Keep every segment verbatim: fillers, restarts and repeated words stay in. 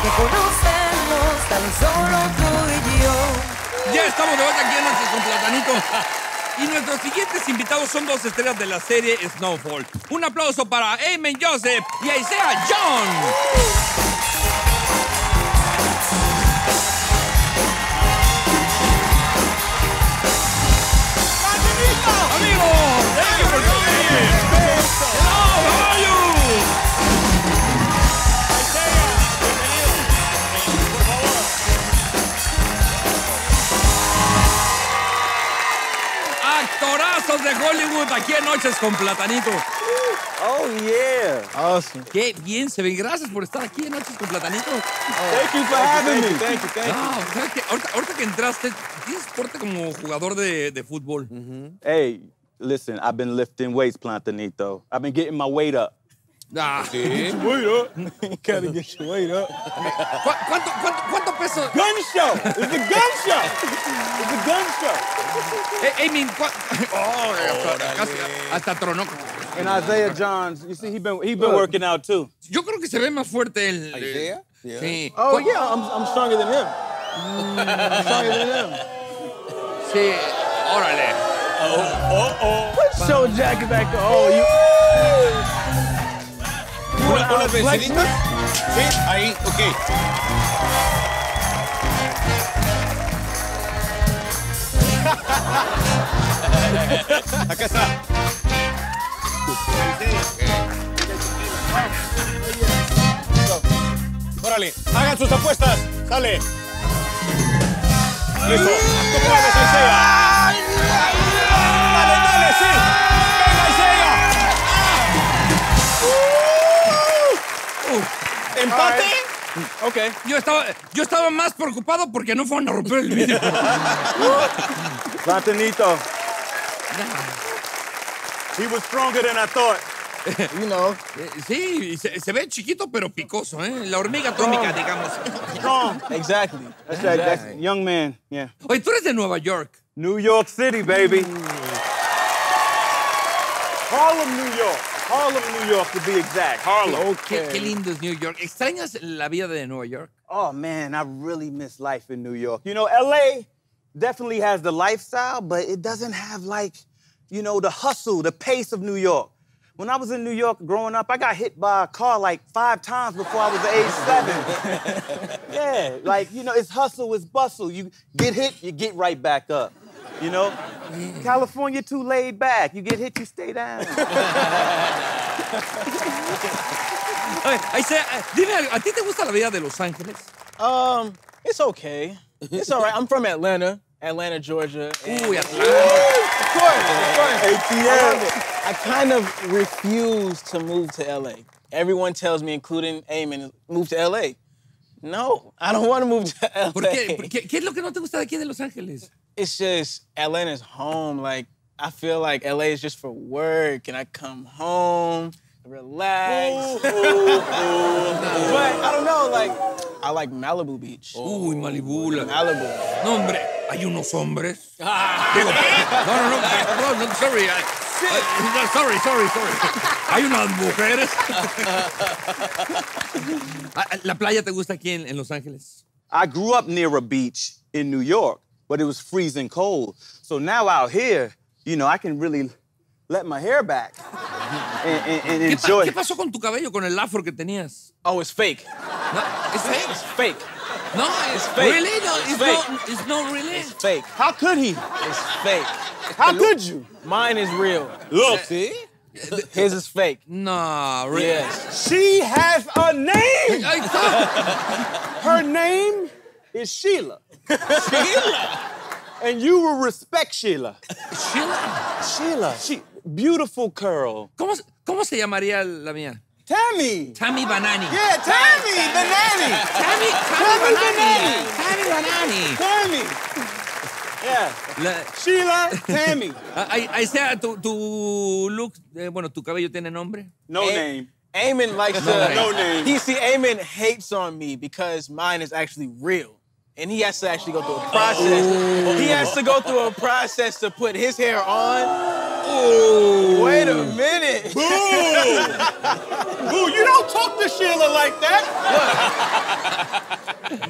que conocemos tan solo tú y yo. Ya estamos de vuelta aquí en Noches con Platanito. Y nuestros siguientes invitados son dos estrellas de la serie Snowfall. Un aplauso para Eamon Joseph y Isaiah John. Amigos, thank you for coming. Hello, how are you? Actorazos de Hollywood aquí en Noches con Platanito. Oh, yeah. Awesome. Qué bien se ven. Gracias por estar aquí en Noches con Platanito. Thank you for having me. Thank you, thank you. No, ¿sabes qué? Ahorita, ahorita que entraste, tienes porte como jugador de, de fútbol. Mm-hmm. Hey, listen, I've been lifting weights, Platanito. I've been getting my weight up. Ah. ¿Sí? Get your weight up. You gotta get your weight up. ¿Cu cuánto, cuánto, ¿Cuánto peso? Gun show. It's a gun show. It's a gun show. Eh, Eamon, oh, hasta, casi, hasta tronó. And Isaiah Johns, you see, he been he been working out too. Yo creo que se ve más fuerte el. Isaiah? Yeah. Sí. Oh, yeah, I'm, I'm stronger than him. I'm stronger than him. Sí, órale. Oh, oh, oh. Put show jacket back to oh, you. ¿Una, unas venciditas? Sí, ahí, ok. Acá está. Órale, hagan sus apuestas. Sale. Listo. Tú puedes, Isaiah. Dale, dale, sí. Venga, Isaiah. ¿Empate? Ok. Yo estaba, yo estaba más preocupado porque no fueron a romper el vidrio. Platanito. He was stronger than I thought. You know. Eh, sí, se, se ve chiquito pero picoso, ¿eh? La hormiga atómica, digamos. Strong. Exactly. That's right. That's young man. Yeah. Oye, tú eres de Nueva York. New York City, baby. Harlem, New York. Harlem, New York, to be exact. Harlem. Qué, qué lindo es New York. ¿Extrañas la vida de Nueva York? Oh, man, I really miss life in New York. You know, L A definitely has the lifestyle, but it doesn't have, like, you know, the hustle, the pace of New York. When I was in New York growing up, I got hit by a car like five times before I was age seven. Yeah, like, you know, it's hustle, it's bustle. You get hit, you get right back up. You know? California too laid back. You get hit, you stay down. Oye, Isaiah, dime algo, ¿a ti te gusta la vida de Los Ángeles? Um, it's okay. It's all right. I'm from Atlanta, Atlanta, Georgia. Uy, Atlanta. Of course, of course. A T I love L. it. I kind of refuse to move to L A. Everyone tells me, including Eamon, move to L A. No, I don't want to move to L A. ¿Por qué? ¿Por qué? ¿Qué es lo que no te gusta de aquí de Los Ángeles? It's just Atlanta's home. Like, I feel like L A is just for work, and I come home, relax. But I don't know, like, I like Malibu Beach. Uy, Malibu. La... Malibu. No, hombre, hay unos hombres. Digo, no, no, no, no, no, sorry. I, I, sorry, sorry, sorry. Hay unas mujeres. ¿La playa te gusta aquí en, en Los Ángeles? I grew up near a beach in New York, but it was freezing cold. So now out here, you know, I can really let my hair back and, and, and ¿Qué, enjoy. ¿Qué pasó con tu cabello, con el afro que tenías? Oh, it's fake. No, ¿es fake? It's fake. No, it's fake. Really? No, It's it's, fake. not, it's not really. It's fake. How could he? It's fake. How could you? Mine is real. Look, See? His is fake. No, really. Yes. she has a name. Ahí está. Her name is Sheila. Sheila. And you will respect Sheila. Sheila. Sheila. She, beautiful curl. ¿Cómo, ¿Cómo se llamaría la mía? Tammy. Tammy Banani. Yeah, Tammy, the nanny. Tammy, Tammy, Banani. Tammy Banani. Tammy. Yeah. La, Sheila, Tammy. ahí, ahí sea, tu, tu look, eh, bueno, tu cabello tiene nombre. No A- name. Eamon likes to. No name. No name. He see Eamon hates on me because mine is actually real. And he has to actually go through a process. He has to go through a process to put his hair on. Ooh. Wait a minute. Boo! Boo, you don't talk to Sheila like that.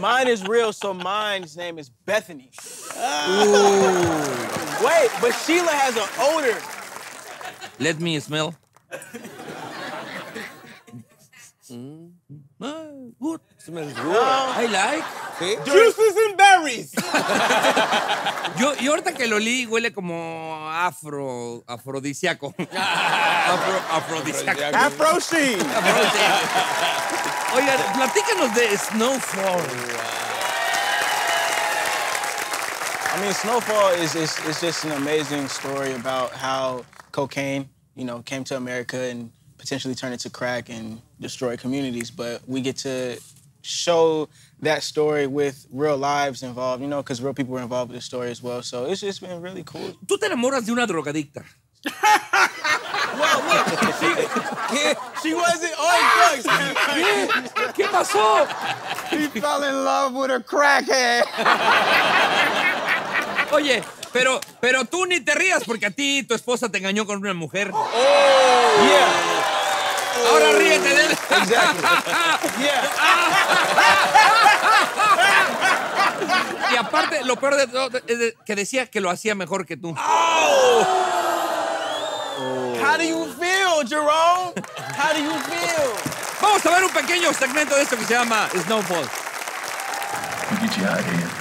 Mine is real, so mine's name is Bethany. Ooh. Wait, but Sheila has an odor. Let me smell. Mm. Ah, good. Smells good. I like. ¿Sí? Juices and berries. Yo, y ahorita que lo olí, huele como afro, afrodisíaco. Afro, afrodisíaco. Afro Sheen. Oigan, platícanos de Snowfall. I mean, Snowfall is, is, is just an amazing story about how cocaine, you know, came to America and potentially turned into crack and destroy communities. But we get to show that story with real lives involved, you know, because real people were involved with the story as well. So it's just been really cool. Tú te enamoras de una drogadicta. Well, look, she, she wasn't on drugs. ¿Qué? ¿Qué pasó? He fell in love with a crackhead. Oye, pero, pero tú ni te rías porque a ti tu esposa te engañó con una mujer. Oh, yeah. Ahora ríete de él. Exactly. Yeah. Y aparte, lo peor de todo es que decía que lo hacía mejor que tú. Oh. How do you feel, Jerome? How do you feel? Vamos a ver un pequeño segmento de esto que se llama Snowfall. Get you out of here.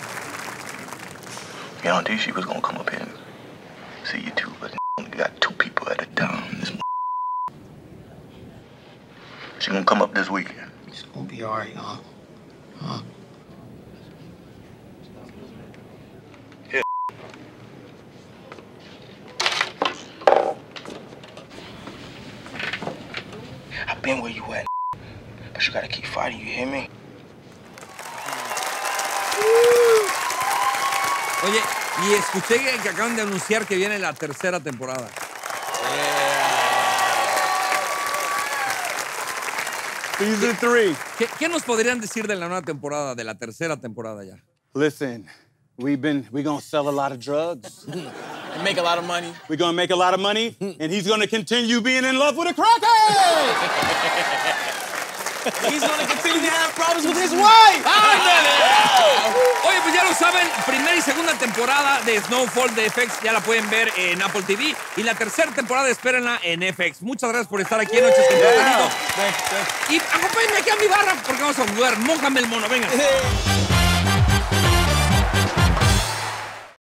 Guarantee she was gonna come up here and see you too, but only got two people at a time. This she gonna come up this weekend. It's gonna be all right, huh? Huh? Yeah. I've been where you at, but you gotta keep fighting, you hear me? Oye, y escuché que acaban de anunciar que viene la tercera temporada. Season three. ¿Qué, ¿Qué nos podrían decir de la nueva temporada, de la tercera temporada ya? Listen, we've been, we're gonna sell a lot of drugs. And make a lot of money. We're gonna make a lot of money, and he's gonna continue being in love with a crackhead! He's gonna continue to have problems with his wife. Oye, pues ya lo saben, primera y segunda temporada de Snowfall de F X ya la pueden ver en Apple T V. Y la tercera temporada espérenla en F X. Muchas gracias por estar aquí en Noches con Platanito. Y acompáñenme aquí a mi barra porque vamos a jugar. Mójame el mono, venga.